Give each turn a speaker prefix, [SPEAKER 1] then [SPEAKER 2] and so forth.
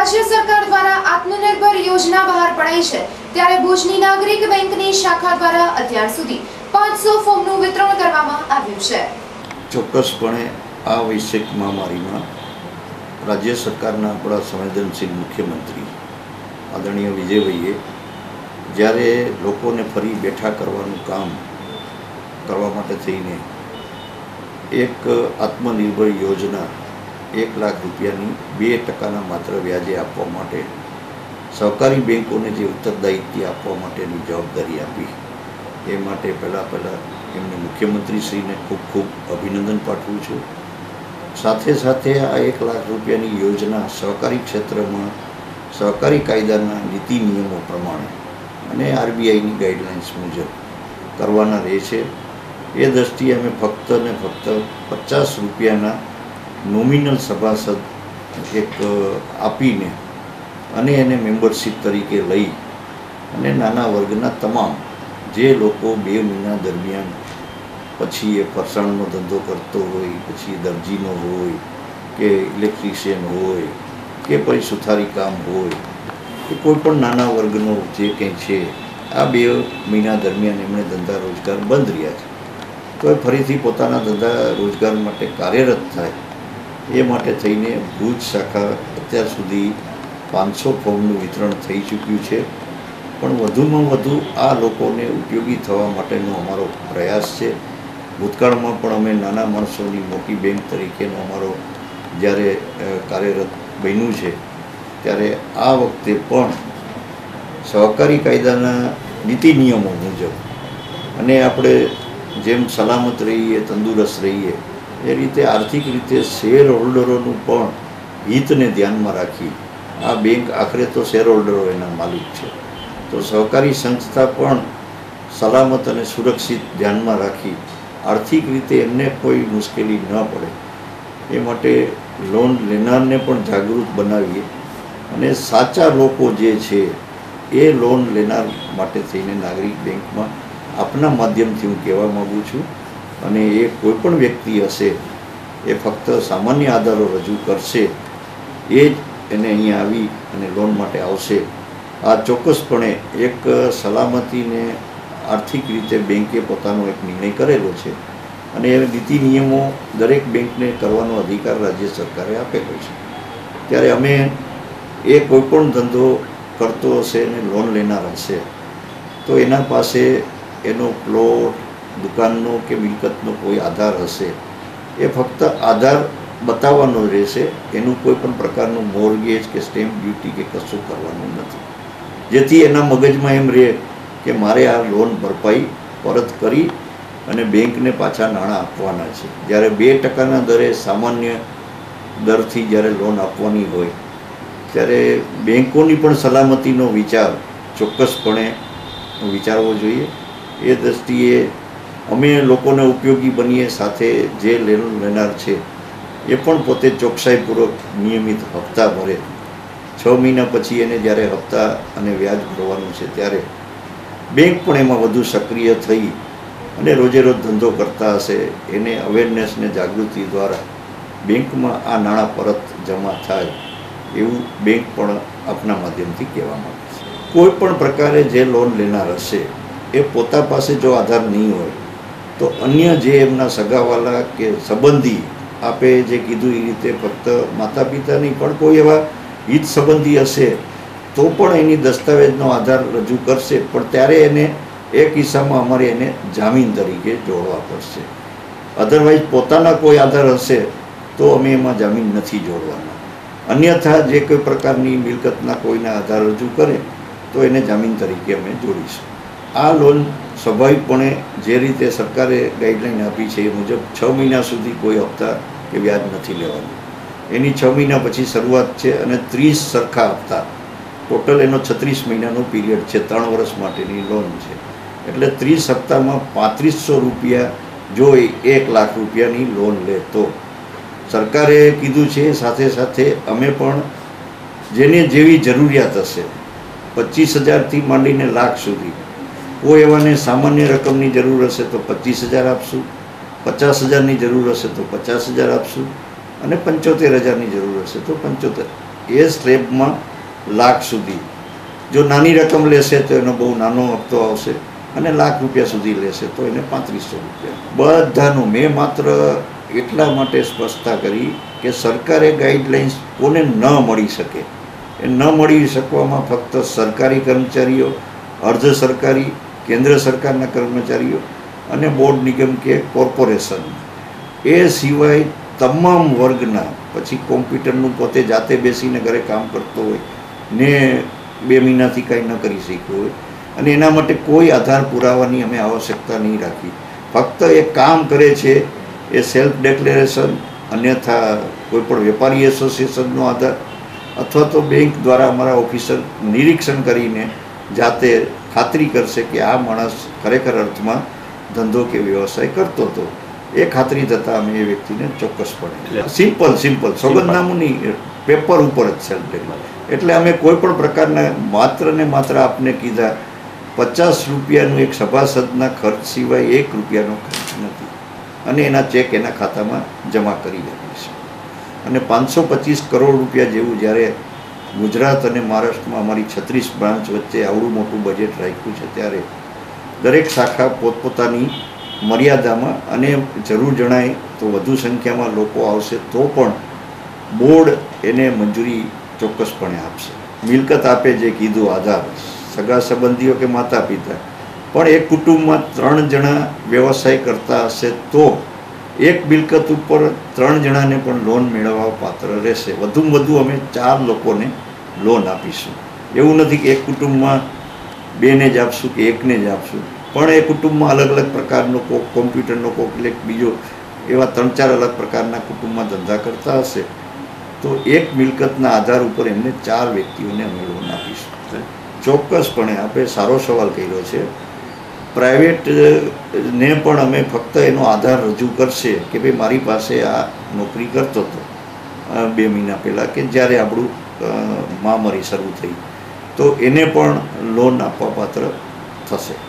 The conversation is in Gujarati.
[SPEAKER 1] राज्य सरकार द्वारा आत्मनिर्भर योजना बहार पड़ाई है त्यारे भुजनी नागरिक बेंकनी शाखा द्वारा अत्यार सुधी 500 फॉर्मનું વિતરણ કરવામાં આવ્યું છે।
[SPEAKER 2] ચોક્કસપણે આ વૈશ્વિક મહામારીમાં રાજ્ય સરકારના આપણા સંવેદનશીલ મુખ્યમંત્રી આદરણીય વિજયભાઈએ જ્યારે લોકોને ફરી બેઠા કરવાનું કામ કરવા માટે થઈને એક આત્મનિર્ભર યોજના 1 લાખ રૂપિયાની 2% માત્ર વ્યાજે આપવા માટે સહકારી બેંકોને જે ઉત્તરદાયિત્વ આપવા માટેની જવાબદારી આપી એ માટે પહેલાં એમને મુખ્યમંત્રીશ્રીને ખૂબ ખૂબ અભિનંદન પાઠવું છું। સાથે સાથે આ 1 લાખ રૂપિયાની યોજના સહકારી ક્ષેત્રમાં સહકારી કાયદાના નીતિ નિયમો પ્રમાણે અને આરબીઆઈની ગાઈડલાઇન્સ મુજબ કરવાના રહેશે। એ દ્રષ્ટિએ અમે ફક્ત ને ફક્ત 50 રૂપિયાના નોમિનલ સભાસદ એક આપીને અને એને મેમ્બરશીપ તરીકે લઈ અને નાના વર્ગના તમામ જે લોકો 2 મહિના દરમિયાન પછી એ ફરસાણનો ધંધો કરતો હોય, પછી દરજીનો હોય કે ઇલેક્ટ્રિશિયન હોય કે પછી સુથારી કામ હોય કે કોઈ પણ નાના વર્ગનો જે કંઈ છે આ 2 મહિના દરમિયાન એમણે ધંધા રોજગાર બંધ રહ્યા છે તો એ ફરીથી પોતાના ધંધા રોજગાર માટે કાર્યરત થાય એ માટે થઈને ભુજ શાખા અત્યાર સુધી 500 ફોર્મનું વિતરણ થઈ ચૂક્યું છે। પણ વધુમાં વધુ આ લોકોને ઉપયોગી થવા માટેનો અમારો પ્રયાસ છે। ભૂતકાળમાં પણ અમે નાના માણસોની મોટી બેંક તરીકેનો અમારો જ્યારે કાર્યરત બન્યું છે ત્યારે આ વખતે પણ સહકારી કાયદાના નીતિ નિયમો મુજબ અને આપણે જેમ સલામત રહીએ, તંદુરસ્ત રહીએ એ રીતે આર્થિક રીતે શેર હોલ્ડરોનું પણ હિતને ધ્યાનમાં રાખી આ બેંક આખરે તો શેર હોલ્ડરો એના માલિક છે તો સહકારી સંસ્થા પણ સલામત અને સુરક્ષિત ધ્યાનમાં રાખી આર્થિક રીતે એમને કોઈ મુશ્કેલી ન પડે એ માટે લોન લેનારને પણ જાગૃત બનાવીએ અને સાચા લોકો જે છે એ લોન લેનાર માટે થઈને નાગરિક બેંકમાં આપના માધ્યમથી હું કહેવા માગું છું અને એ કોઈ પણ વ્યક્તિ હશે એ ફક્ત સામાન્ય આધારો રજૂ કરશે એ જ એને અહીંયા આવી અને લોન માટે આવશે। આ ચોક્કસપણે એક સલામતીને આર્થિક રીતે બેંકે પોતાનો એક નિર્ણય કરેલો છે અને એ નીતિ નિયમો દરેક બેંકને કરવાનો અધિકાર રાજ્ય સરકારે આપેલો છે ત્યારે અમે એ કોઈ પણ ધંધો કરતો હશે અને લોન લેનાર હશે તો એના પાસે એનો પ્લોટ, દુકાનનો કે મિલકતનો કોઈ આધાર હશે એ ફક્ત આધાર બતાવવાનો રહેશે, એનું કોઈ પણ પ્રકારનું મોર્ગેજ કે સ્ટેમ્પ ડ્યુટી કે કશું કરવાનું નથી જેથી એના મગજમાં એમ રહે કે મારે આ લોન ભરપાઈ પરત કરી અને બેંકને પાછા નાણાં આપવાના છે। જ્યારે 2%ના દરે સામાન્ય દરથી જ્યારે લોન આપવાની હોય ત્યારે બેંકોની પણ સલામતીનો વિચાર ચોક્કસપણે વિચારવો જોઈએ। એ દૃષ્ટિએ અમે લોકોને ઉપયોગી બનીએ, સાથે જે લોન લેનાર છે એ પણ પોતે ચોકસાઈપૂર્વક નિયમિત હપ્તા ભરે। 6 મહિના પછી એને જ્યારે હપ્તા અને વ્યાજ ભરવાનું છે ત્યારે બેંક પણ એમાં વધુ સક્રિય થઈ અને રોજે રોજ ધંધો કરતા હશે એને અવેરનેસને જાગૃતિ દ્વારા બેંકમાં આ નાણાં પરત જમા થાય એવું બેંક પણ આપના માધ્યમથી કહેવા માંગે છે। કોઈ પણ પ્રકારે જે લોન લેનાર હશે એ પોતા પાસે જો આધાર નહીં હોય તો અન્ય જે એમના સગાવાલા કે સંબંધી આપે જે કીધું એ રીતે ફક્ત માતા પિતા નહીં પણ કોઈ એવા હિત સંબંધી હશે તો પણ એની દસ્તાવેજનો આધાર રજૂ કરશે પણ ત્યારે એને એ કિસ્સામાં અમારે એને જામીન તરીકે જોડવા પડશે। અધરવાઇઝ પોતાના કોઈ આધાર હશે તો અમે એમાં જામીન નથી જોડવાના, અન્યથા જે કોઈ પ્રકારની મિલકતના કોઈના આધાર રજૂ કરે તો એને જામીન તરીકે અમે જોડીશું। આ લોન સ્વાભાવિકપણે જે રીતે સરકારે ગાઈડલાઈન આપી છે એ મુજબ 6 મહિના સુધી કોઈ હપ્તા કે વ્યાજ નથી લેવાનું, એની 6 મહિના પછી શરૂઆત છે અને 30 સરખા હપ્તા, ટોટલ એનો 36 મહિનાનો પીરિયડ છે, 3 વર્ષ માટેની લોન છે એટલે 30 હપ્તામાં 3500 રૂપિયા જો 1 લાખ રૂપિયાની લોન લે તો સરકારે કીધું છે। સાથે સાથે અમે પણ જેને જેવી જરૂરિયાત હશે 25,000થી માંડીને લાખ સુધી કોઈ એવાને સામાન્ય રકમની જરૂર હશે તો 25,000 આપશું, 50,000ની જરૂર હશે તો 50,000 આપશું અને 75,000ની જરૂર હશે તો 75,000 એ સ્લેબમાં લાખ સુધી, જો નાની રકમ લેશે તો એનો બહુ નાનો હપ્તો આવશે, અને લાખ રૂપિયા સુધી લેશે તો એને 3500 રૂપિયા બધાનું. મેં માત્ર એટલા માટે સ્પષ્ટતા કરી કે સરકારે ગાઈડલાઇન્સ કોને ન મળી શકે, એ ન મળી શકવામાં ફક્ત સરકારી કર્મચારીઓ, અર્ધ સરકારી, કેન્દ્ર સરકારના કર્મચારીઓ અને બોર્ડ નિગમ કે કોર્પોરેશન, એ સિવાય તમામ વર્ગના, પછી કોમ્પ્યુટરનું પોતે જાતે બેસીને ઘરે કામ કરતો હોય ને 2 મહિનાથી કાંઈ ન કરી શક્યો હોય, અને એના માટે કોઈ આધાર પુરાવાની અમે આવશ્યકતા નહીં રાખી. ફક્ત એ કામ કરે છે એ સેલ્ફ ડિક્લેરેશન, અન્યથા કોઈ પણ વેપારી એસોસિએશનનો આધાર, અથવા તો બેંક દ્વારા અમારા ઓફિસર નિરીક્ષણ કરીને જાતે ખાતરી કરશે કે આ માણસ ખરેખર અર્થમાં ધંધો કે વ્યવસાય કરતો હતો. એ ખાતરી થતાં અમે એ વ્યક્તિને ચોક્કસપણે સિમ્પલ સોગંદનામું પેપર ઉપર જ સેલ્ફ ડિક્લેરેશન. એટલે અમે કોઈ પણ પ્રકારના માત્ર ને માત્ર આપને કીધા 50 રૂપિયાનું એક સભાસદના ખર્ચ સિવાય 1 રૂપિયાનો ખર્ચ નથી, અને એના ચેક એના ખાતામાં જમા કરી આપીશું. અને 525 કરોડ રૂપિયા જેવું જ્યારે ગુજરાત અને મહારાષ્ટ્રમાં અમારી 36 બ્રાન્ચ વચ્ચે આવડું મોટું બજેટ રાખ્યું છે, ત્યારે દરેક શાખા પોતપોતાની મર્યાદામાં, અને જરૂર જણાય તો વધુ સંખ્યામાં લોકો આવશે તો પણ બોર્ડ એને મંજૂરી ચોક્કસપણે આપશે. મિલકત આપે જે કીધું આધાર, સગા સંબંધીઓ કે માતા પિતા, પણ એક કુટુંબમાં 3 જણા વ્યવસાય કરતા હશે તો એક મિલકત ઉપર 3 જણાને પણ લોન મેળવવા પાત્ર રહેશે. વધુમાં વધુ અમે 4 લોકોને લોન આપીશું. એવું નથી કે એક કુટુંબમાં 2ને જ આપશું કે 1ને જ આપશું, પણ એ કુટુંબમાં અલગ અલગ પ્રકારનો, કોઈક કોમ્પ્યુટરનો, કોઈક બીજો, એવા 3-4 અલગ પ્રકારના કુટુંબમાં ધંધા કરતા હશે તો એક મિલકતના આધાર ઉપર એમને 4 વ્યક્તિઓને અમે લોન આપીશું. ચોક્કસપણે આપણે સારો સવાલ કર્યો છે. પ્રાઇવેટને પણ અમે ફક્ત એનો આધાર રજૂ કરશે કે ભાઈ મારી પાસે આ નોકરી કરતો હતો 2 મહિના પહેલાં, કે જ્યારે આપણું મહામારી શરૂ થઈ, તો એને પણ લોન આપવા પાત્ર થશે.